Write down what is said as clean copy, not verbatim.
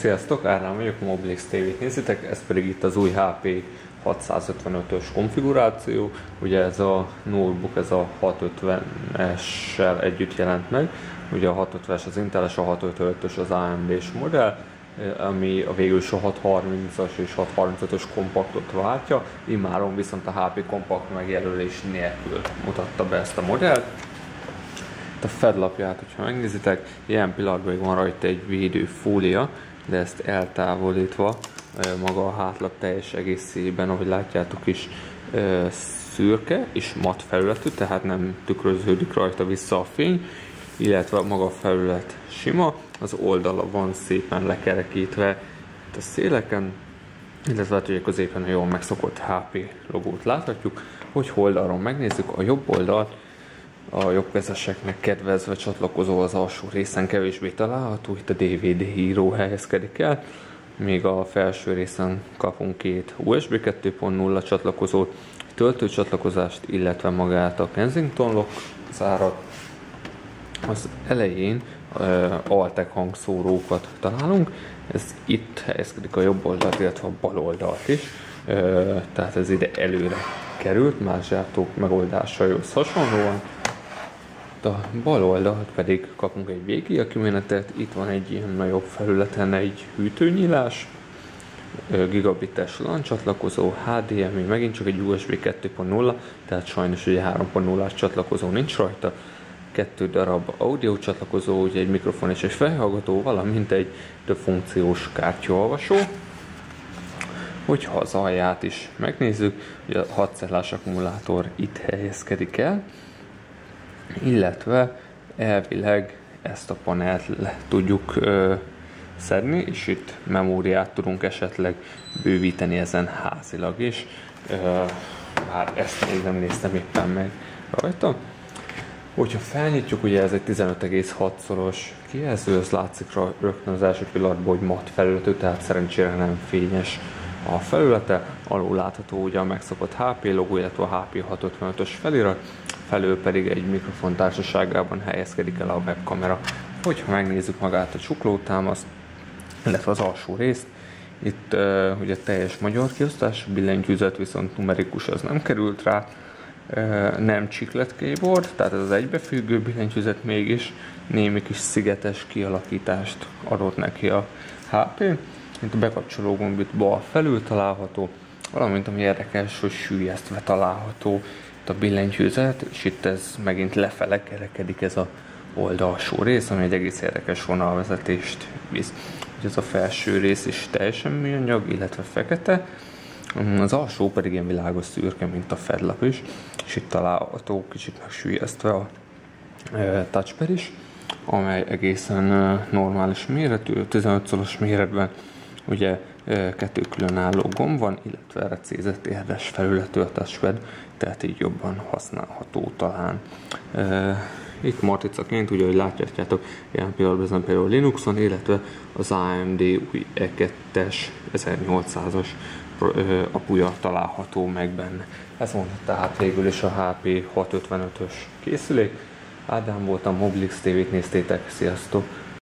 Sziasztok, Ádám vagyok, a Mobilix TV-t nézitek, ez pedig itt az új HP 655-ös konfiguráció. Ugye ez a notebook, ez a 650-essel együtt jelent meg. Ugye a 650-es az Intel-es, a 655-ös az AMD-s modell, ami a végül is a 630-as és 635-ös kompaktot váltja. Immáron viszont a HP kompakt megjelölés nélkül mutatta be ezt a modellt. A fedlapját, hogyha megnézitek, ilyen pillanatban van rajta egy védőfólia, de ezt eltávolítva maga a hátlap teljes egészében, ahogy látjátok is, szürke és mat felületű, tehát nem tükröződik rajta vissza a fény, illetve maga a felület sima, az oldala van szépen lekerekítve itt a széleken, illetve hát ugye középen a jól megszokott HP logót láthatjuk. Hogy oldalról megnézzük, a jobb oldalt a jobbkezeseknek kedvezve csatlakozó az alsó részen kevésbé található, itt a DVD író helyezkedik el, még a felső részen kapunk két USB 2.0 csatlakozót, töltőcsatlakozást, illetve magát a Kensington lock zárat. Az elején Altec hangszórókat találunk, ez itt helyezkedik a jobb oldalt, illetve a bal oldalt is, tehát ez ide előre került, más gyártók megoldásaihoz hasonlóan. A bal oldalt pedig kapunk egy VGA kimenetet, itt van egy ilyen nagyobb felületen egy hűtőnyílás, gigabites LAN csatlakozó, HDMI, megint csak egy USB 2.0, tehát sajnos ugye 3.0-as csatlakozó nincs rajta, 2 darab audio csatlakozó, ugye egy mikrofon és egy fejhallgató, valamint egy több funkciós kártyaolvasó. Hogyha az alját is megnézzük, ugye a 6 cellás akkumulátor itt helyezkedik el, illetve elvileg ezt a panelt le tudjuk szedni, és itt memóriát tudunk esetleg bővíteni ezen házilag is. Már ezt még nem néztem éppen meg rajta. Hogyha felnyitjuk, ugye ez egy 15,6-szoros kijelző, ez látszik rögtön az első pillanatban, hogy mat felületű, tehát szerencsére nem fényes a felülete. Alul látható ugye a megszokott HP logó, illetve a HP 655-ös felirat, felül pedig egy mikrofon társaságában helyezkedik el a webkamera. Hogyha megnézzük magát a csuklótámaszt, illetve az alsó részt, itt ugye teljes magyar kiosztás, billentyűzet viszont numerikus az nem került rá, nem chiclet keyboard, tehát ez az egybefüggő billentyűzet mégis némi kis szigetes kialakítást adott neki a HP. Itt a bekapcsoló gomb itt bal felül található, valamint ami érdekes, hogy süllyesztve található itt a billentyűzet, és itt ez megint lefele kerekedik ez a oldalsó rész, ami egy egész érdekes vonalvezetést visz. Ez a felső rész is teljesen műanyag, illetve fekete, az alsó pedig ilyen világos szürke, mint a fedlap is, és itt található kicsit megsüllyesztve a touchpad is, amely egészen normális méretű, 15-szoros méretben, ugye 2 különálló gomb van, illetve recézett érdes felületű a touchpad, tehát így jobban használható talán. Itt matricaként, ugye, hogy látjátok, ilyen pillanatban például Linuxon, illetve az AMD új E2-es 1800-as apuja található meg benne. Ez mondta tehát végül is a HP 655-ös készülék. Ádám voltam, Mobilix TV-t néztétek, sziasztok!